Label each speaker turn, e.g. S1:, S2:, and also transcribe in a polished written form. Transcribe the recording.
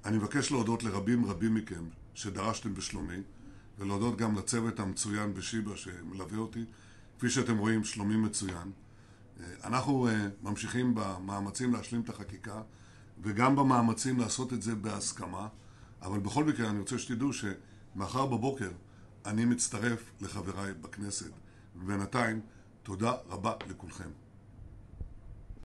S1: אני מבקש להודות לרבים מכם שדרשתם בשלומי, ולהודות גם לצוות המצוין בשיבא שמלווה אותי. כפי שאתם רואים, שלומי מצוין. אנחנו ממשיכים במאמצים להשלים את החקיקה, וגם במאמצים לעשות את זה בהסכמה, אבל בכל מקרה אני רוצה שתדעו שמחר בבוקר אני מצטרף לחבריי בכנסת. ובינתיים, תודה רבה לכולכם.